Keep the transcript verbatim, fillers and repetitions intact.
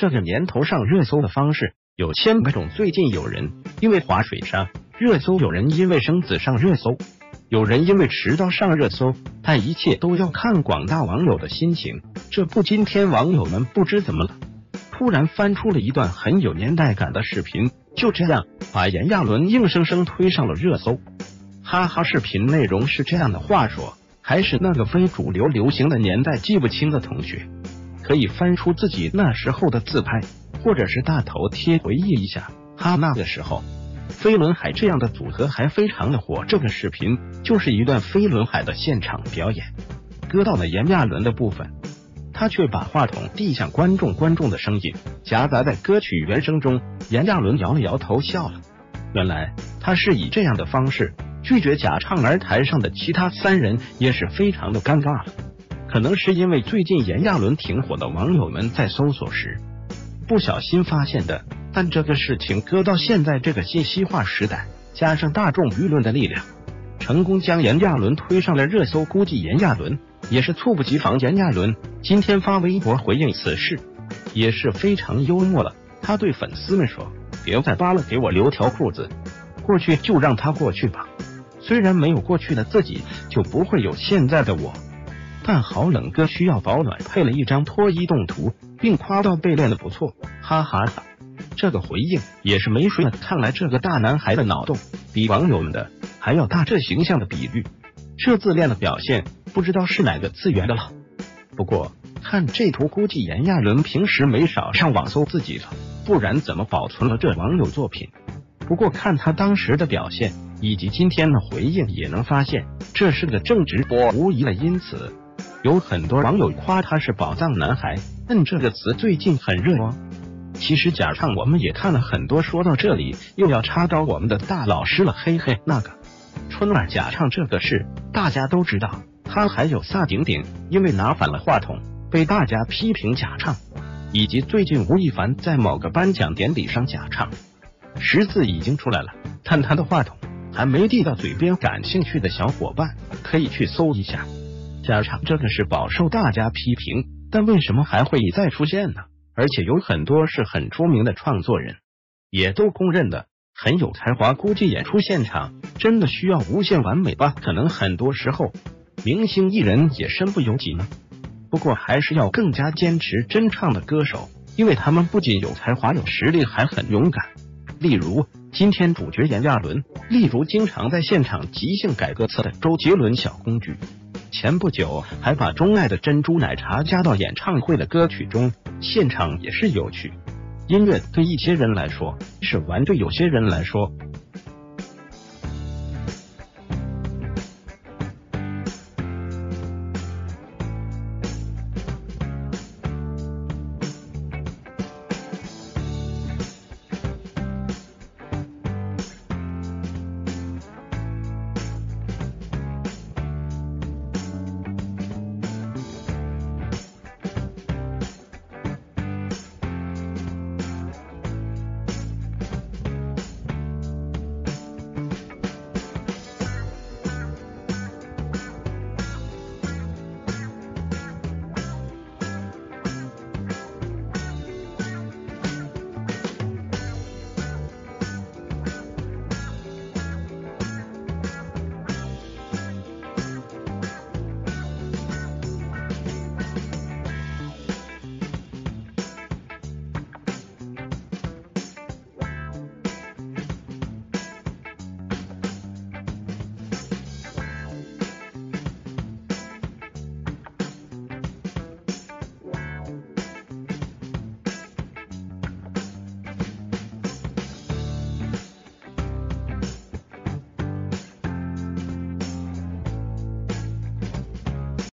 这个年头上热搜的方式有千百种，最近有人因为滑水上热搜，有人因为生子上热搜，有人因为迟到上热搜，但一切都要看广大网友的心情。这不，今天网友们不知怎么了，突然翻出了一段很有年代感的视频，就这样把炎亚纶硬生生推上了热搜。哈哈，视频内容是这样的，话说还是那个非主流流行的年代记不清的同学，可以翻出自己那时候的自拍或者是大头贴回忆一下。哈，那个时候飞轮海这样的组合还非常的火。这个视频就是一段飞轮海的现场表演，搁到了炎亚纶的部分，他却把话筒递向观众，观众的声音夹杂在歌曲原声中。炎亚纶摇了摇头笑了，原来他是以这样的方式拒绝假唱，而台上的其他三人也是非常的尴尬了。可能是因为最近炎亚纶挺火的，网友们在搜索时不小心发现的。但这个事情搁到现在这个信息化时代，加上大众舆论的力量，成功将炎亚纶推上了热搜。估计炎亚纶也是猝不及防。炎亚纶今天发微博回应此事也是非常幽默了，他对粉丝们说，别再扒了，给我留条裤子，过去就让他过去吧，虽然没有过去的自己，就不会有现在的我，但好冷哥需要保暖，配了一张脱衣动图，并夸到被练得不错，哈哈哈。这个回应也是没水了，看来这个大男孩的脑洞比网友们的还要大。这形象的比喻，这自恋的表现，不知道是哪个字源的了。不过看这图，估计炎亚纶平时没少上网搜自己了，不然怎么保存了这网友作品？不过看他当时的表现以及今天的回应，也能发现这是个正直播，无疑了。因此有很多网友夸他是宝藏男孩，嗯，这个词最近很热哦。其实假唱我们也看了很多，说到这里又要插到我们的大老师了，嘿嘿，那个春晚假唱这个事大家都知道，他还有萨顶顶因为拿反了话筒被大家批评假唱，以及最近吴亦凡在某个颁奖典礼上假唱，识字已经出来了，但他的话筒还没递到嘴边，感兴趣的小伙伴可以去搜一下。假唱这个是饱受大家批评，但为什么还会一再出现呢？而且有很多是很出名的创作人，也都公认的很有才华，估计演出现场真的需要无限完美吧？可能很多时候明星艺人也身不由己呢。不过还是要更加坚持真唱的歌手，因为他们不仅有才华有实力，还很勇敢。例如今天主角炎亚纶，例如经常在现场即兴改歌词的周杰伦小公举，前不久还把钟爱的珍珠奶茶加到演唱会的歌曲中，现场也是有趣。音乐对一些人来说是玩，对有些人来说